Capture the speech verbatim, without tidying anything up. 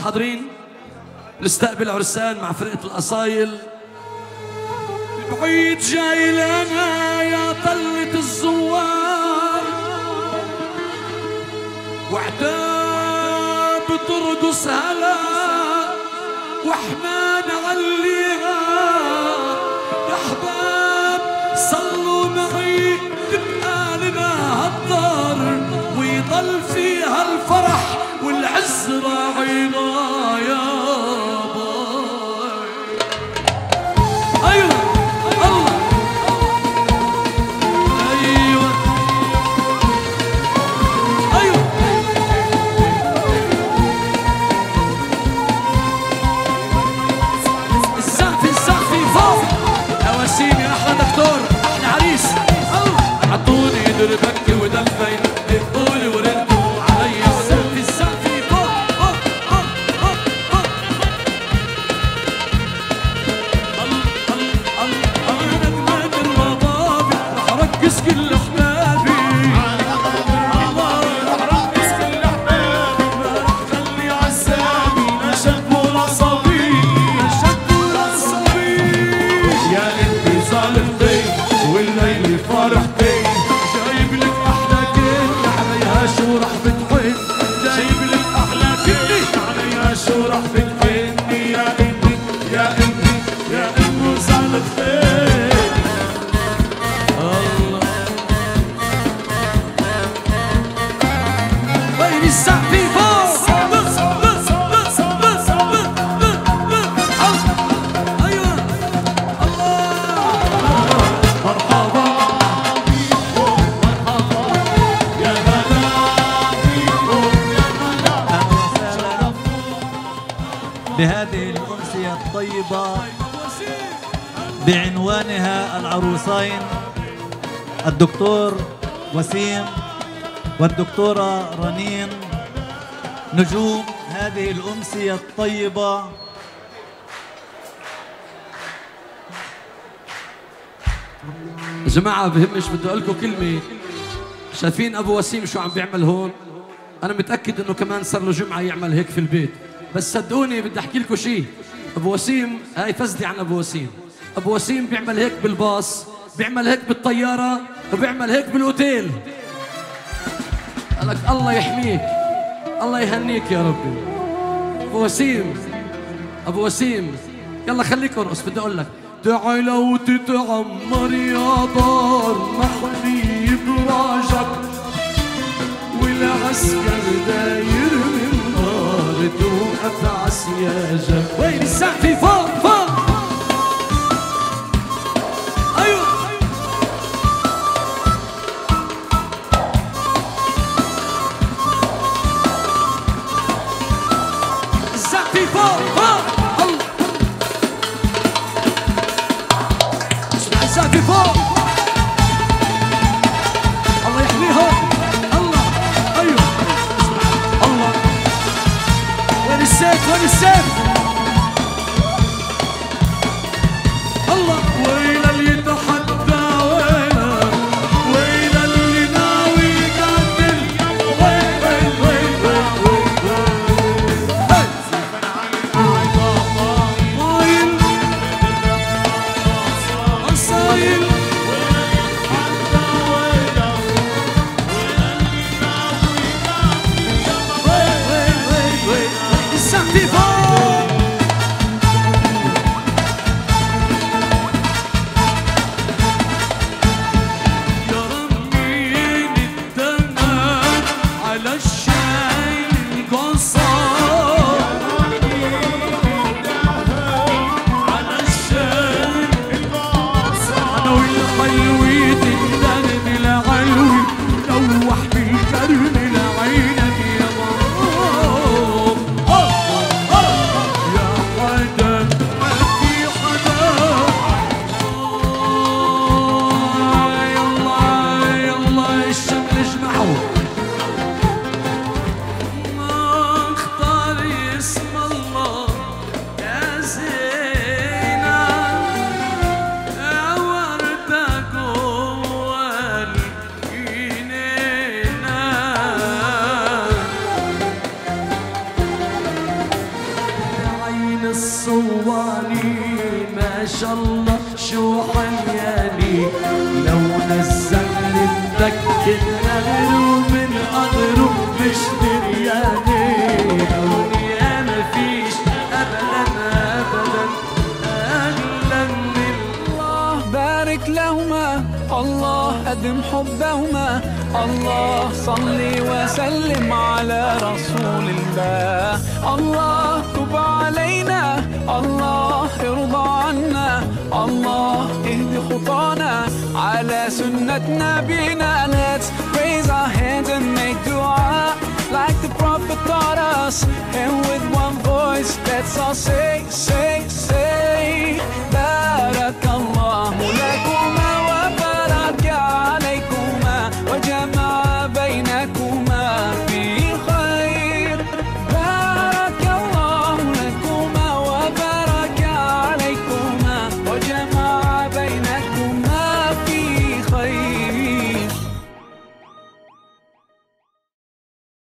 حاضرين نستقبل عرسان مع فرقة الأصايل. البعيد جاي لنا يا طلة الزوار، وعتاب بترقص هلا واحنا نعليها. يا احباب صلوا معي تبقى لنا هالدار، ويضل فيها الفرح والعز راعينا يا باي. ايوه الله ايوه ايوه السقف السقف فوق. يا وسيم يا احلى دكتور احلى عريس. الله عطوني دربك ودفين قولي وردوا علي. السقف السقف فوق فوق فوق فوق فوق. الله الله الله انا نجمة الربابي رح اركز كل احبابي. الله رح اركز كل احبابي، ما رح خلي عزامي نشد ولا صبي نشد ولا صبي. يا انتي صالحتي والليل فرحتي، جايب لك احلى كل عليها شو رح بتحن. جايب لك احلى كل عليها شو رح بتحن. يا انتي يا انتي يا ام صالحتي. الله وين السقف فوق. بس بس بس بس ايوه الله مرحبا بيكم مرحبا يا هلا بيكم يا هلا. بهذه الأمسية الطيبة بعنوانها العروسين الدكتور وسيم والدكتورة رنين، نجوم هذه الأمسية الطيبة. يا جماعة بهمش بدي أقول لكم كلمة. شايفين أبو وسيم شو عم بيعمل هون؟ أنا متأكد إنه كمان صار له جمعة يعمل هيك في البيت، بس صدقوني بدي أحكي لكم شيء. أبو وسيم هاي فزدي عن أبو وسيم. أبو وسيم بيعمل هيك بالباص، بيعمل هيك بالطيارة، وبيعمل هيك بالأوتيل. قالك الله يحميك الله يهنيك يا ربي. أبو وسيم أبو وسيم يلا خليك ارقص. بدي أقول لك تعال وتتعمر يا دار محمي براجك، والعسكر داير من نار توقف عسياجك. وين السقف فوق فوق. ايوه السقف فوق فوق. الله اسمع السقف فوق. الله يحميهم. الله ايوه اسمع الله. وين السيف وين السيف. شاء الله شو حياني لو نزل مدكن نغلو من قدره مش درياني لوني انا فيش ابدا ابدا اغلى من الله بارك لهما الله أدم حبهما الله صلي وسلم على رسول الله الله تب علينا الله ارضى عنا الله اهد خطانا على سنة نبينا. Let's raise our hands and make dua like the prophet taught us, and with one voice let's all say say